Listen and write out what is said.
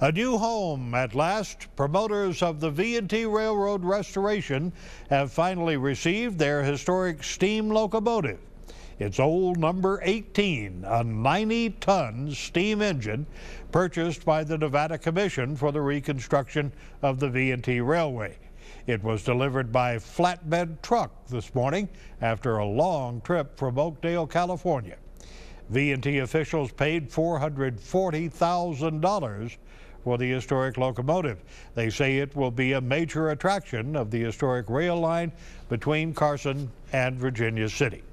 A new home at last. Promoters of the V&T Railroad restoration have finally received their historic steam locomotive. It's old number 18, a 90-ton steam engine purchased by the Nevada Commission for the reconstruction of the V&T Railway. It was delivered by flatbed truck this morning after a long trip from Oakdale, California. V&T officials paid $440,000 for the historic locomotive. They say it will be a major attraction of the historic rail line between Carson and Virginia City.